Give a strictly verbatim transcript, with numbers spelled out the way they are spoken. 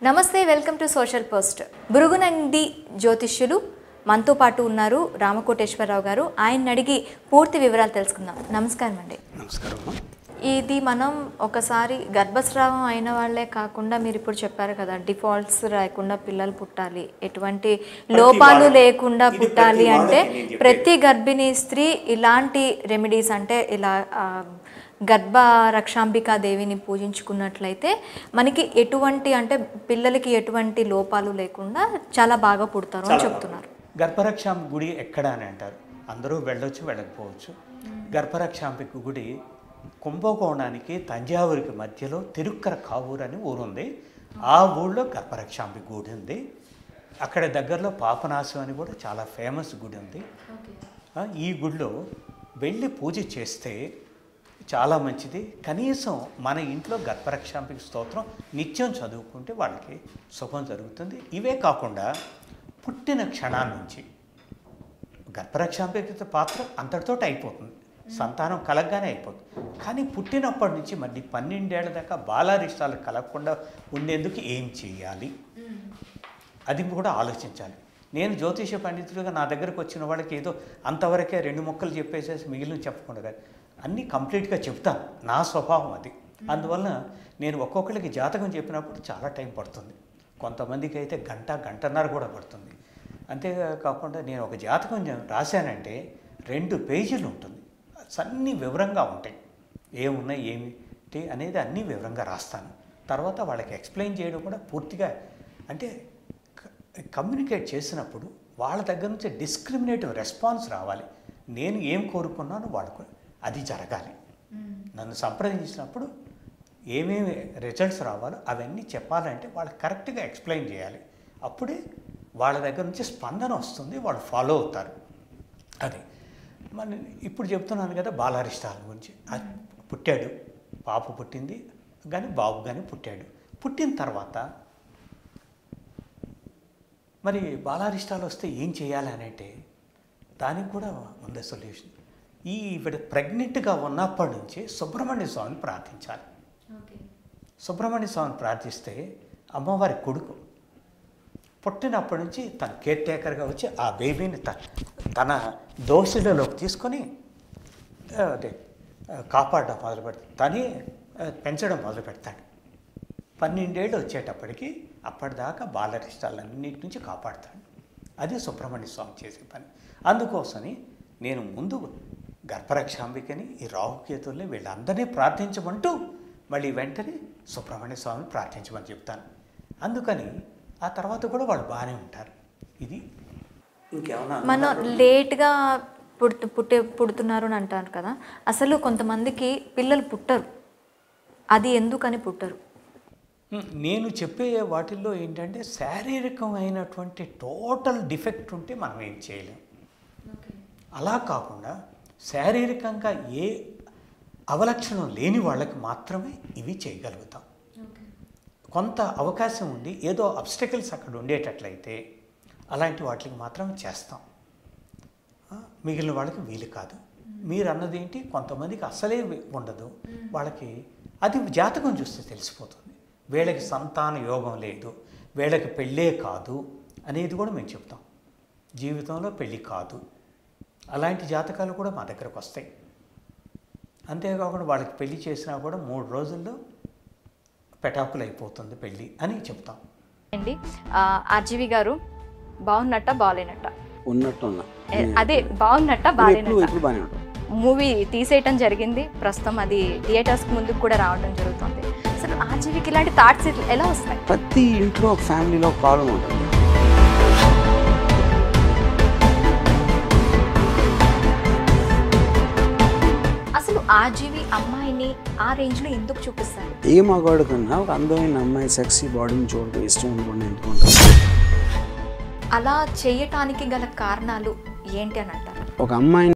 నమస్తే welcome to social post. Burugunandi జ్యోతిష్యులు మనతో పాటు ఉన్నారు రామకోటేశ్వరరావు గారు. ఆయన అడిగి పూర్తి వివరాలు తెలుసుకుందాం. నమస్కారం అండి. నమస్కారం. ఇది మనం ఒకసారి గర్భస్రావం అయిన వాళ్ళే కాకుండా మీరు ఇప్పుడు చెప్పారు కదా, డిఫాల్ట్స్ రాకుండా పిల్లలు పుట్టాలి, ఎటువంటి లోపాలు లేకుండా పుట్టాలి అంటే ప్రతి గర్భిణీ స్త్రీ ఇలాంటి రెమెడీస్ అంటే ఇలా గర్భ రక్షాంబికా దేవిని పూజించుకున్నట్లయితే మనకి ఎటువంటి అంటే పిల్లలకి ఎటువంటి లోపాలు లేకుండా చాలా బాగా పుడతారు అని చెప్తున్నారు. గర్భరక్షాంబిక గుడి ఎక్కడ అని అంటారు. అందరూ వెళ్ళొచ్చు వెళ్ళకపోవచ్చు. గర్భరక్షాంబిక గుడి కుంభకోణానికి తంజావూరికి మధ్యలో తిరుక్కర కావూరు అని ఊరుంది. ఆ ఊళ్ళో గర్భరక్షాంబిక గుడి ఉంది. అక్కడ దగ్గరలో పాపనాశం అని కూడా చాలా ఫేమస్ గుడి ఉంది. ఈ గుడిలో వెళ్ళి పూజ చేస్తే చాలా మంచిది. కనీసం మన ఇంట్లో గర్భరక్షాంబిక స్తోత్రం నిత్యం చదువుకుంటే వాళ్ళకి శుభం జరుగుతుంది. ఇవే కాకుండా పుట్టిన క్షణాల నుంచి గర్భరక్షాంబిక పాత్ర అంతటితో అయిపోతుంది, సంతానం కలగగానే అయిపోతుంది. కానీ పుట్టినప్పటి నుంచి మళ్ళీ పన్నెండేళ్ల దాకా బాలారిష్టాలు కలగకుండా ఉండేందుకు ఏం చేయాలి అది కూడా ఆలోచించాలి. నేను జ్యోతిష పండితులుగా నా దగ్గరకు వచ్చిన వాళ్ళకి ఏదో అంతవరకే రెండు మొక్కలు చెప్పేసేసి మిగిలిన చెప్పకుండా కాదు, అన్నీ కంప్లీట్గా చెప్తాను. నా స్వభావం అది. అందువల్ల నేను ఒక్కొక్కరికి జాతకం చెప్పినప్పుడు చాలా టైం పడుతుంది. కొంతమందికి అయితే గంట గంటన్నర కూడా పడుతుంది. అంతేకాకుండా నేను ఒక జాతకం రాశానంటే రెండు పేజీలు ఉంటుంది. అన్నీ వివరంగా ఉంటాయి, ఏమున్నాయి ఏమిటి అనేది అన్నీ వివరంగా రాస్తాను. తర్వాత వాళ్ళకి ఎక్స్ప్లెయిన్ చేయడం కూడా పూర్తిగా, అంటే కమ్యూనికేట్ చేసినప్పుడు వాళ్ళ దగ్గర నుంచి డిస్క్రిమినేటివ్ రెస్పాన్స్ రావాలి. నేను ఏం కోరుకున్నానో వాళ్ళకు అది జరగాలి. నన్ను సంప్రదించినప్పుడు ఏమేమి రిజల్ట్స్ రావాలో అవన్నీ చెప్పాలంటే వాళ్ళకి కరెక్ట్గా ఎక్స్ప్లెయిన్ చేయాలి. అప్పుడే వాళ్ళ దగ్గర నుంచి స్పందన వస్తుంది, వాళ్ళు ఫాలో అవుతారు. అది మన ఇప్పుడు చెప్తున్నాను కదా బాలారిష్టాల గురించి. అది పుట్టాడు, పాప పుట్టింది కానీ బాబు కానీ పుట్టాడు. పుట్టిన తర్వాత మరి బాలారిష్టాలు వస్తే ఏం చేయాలి అని అంటే దానికి కూడా ఉంది సొల్యూషన్. ఈ ఇవిడ ప్రెగ్నెంట్గా ఉన్నప్పటి నుంచి సుబ్రహ్మణ్య స్వామిని ప్రార్థించాలి. సుబ్రహ్మణ్య స్వామిని ప్రార్థిస్తే అమ్మవారి కొడుకు పుట్టినప్పటి నుంచి తన కేర్ టేకర్గా వచ్చి ఆ బేబీని త తన దోషులలోకి తీసుకొని అదే కాపాడడం మొదలు పెడతాడు, తనే పెంచడం మొదలు పెడతాడు. పన్నెండేళ్ళు వచ్చేటప్పటికి అప్పటిదాకా బాలరిష్టాలన్నిటి నుంచి కాపాడుతాడు. అది సుబ్రహ్మణ్య స్వామి చేసే పని. అందుకోసమని నేను ముందు గర్భరక్షాంబికని, ఈ రాహుకేతుల్ని వీళ్ళందరినీ ప్రార్థించమంటూ మళ్ళీ వెంటనే సుబ్రహ్మణ్య స్వామిని ప్రార్థించమని చెప్తాను. అందుకని ఆ తర్వాత కూడా వాళ్ళు బాగానే ఉంటారు. ఇది ఇంకేమన్నా మనం లేట్గా పుట్టు పుట్టే పుడుతున్నారు అని అంటారు కదా, అసలు కొంతమందికి పిల్లలు పుట్టరు, అది ఎందుకని పుట్టరు? నేను చెప్పే వాటిల్లో ఏంటంటే శారీరకమైనటువంటి టోటల్ డిఫెక్ట్ ఉంటే మనం ఏం చేయలేం. అలా కాకుండా శారీరకంగా ఏ అవలక్షణం లేని వాళ్ళకి మాత్రమే ఇవి చేయగలుగుతాం. కొంత అవకాశం ఉండి ఏదో అబ్స్టకిల్స్ అక్కడ ఉండేటట్లయితే అలాంటి వాటికి మాత్రమే చేస్తాం, మిగిలిన వాళ్ళకి వీలు కాదు. మీరు అన్నది ఏంటి, కొంతమందికి అసలే ఉండదు, వాళ్ళకి అది జాతకం చూస్తే తెలిసిపోతుంది. వీళ్ళకి సంతాన యోగం లేదు, వీళ్ళకి పెళ్ళే కాదు అనేది కూడా మేము చెప్తాం. జీవితంలో పెళ్ళి కాదు, అలాంటి జాతకాలు కూడా మా దగ్గరకు వస్తాయి. అంతేకాకుండా వాళ్ళకి పెళ్లి చేసినా కూడా మూడు రోజుల్లో పెటాకులు అయిపోతుంది పెళ్ళి అని చెప్తాం అండి. ఆర్జీవి గారు బాగున్నట్ట బాగాలేనట్ట? ఉన్నట్టు అదే బాగున్నట్ట బాగాలేనట్ట మూవీ తీసేయటం జరిగింది. ప్రస్తుతం అది థియేటర్స్ ముందుకు కూడా రావడం జరుగుతుంది. అసలు ఆర్జీవికి ఇలాంటి థాట్స్ ఎలా వస్తాయి? ప్రతి ఇంట్లో ఫ్యామిలీలో ప్రాబ్లం ఉంటుంది. అసలు ఆర్జీవి అమ్మాయిని ఆ రేంజ్ లో ఎందుకు చూపిస్తారు? ఏ మగాడు కన్నా ఒక అందమైన అమ్మాయి సెక్సీ బాడీని చూడడం ఇష్టం అనుకోండి ఎందుకుంటారు. అలా చేయటానికి గల కారణాలు ఏంటి అని అంటారు? ఒక అమ్మాయి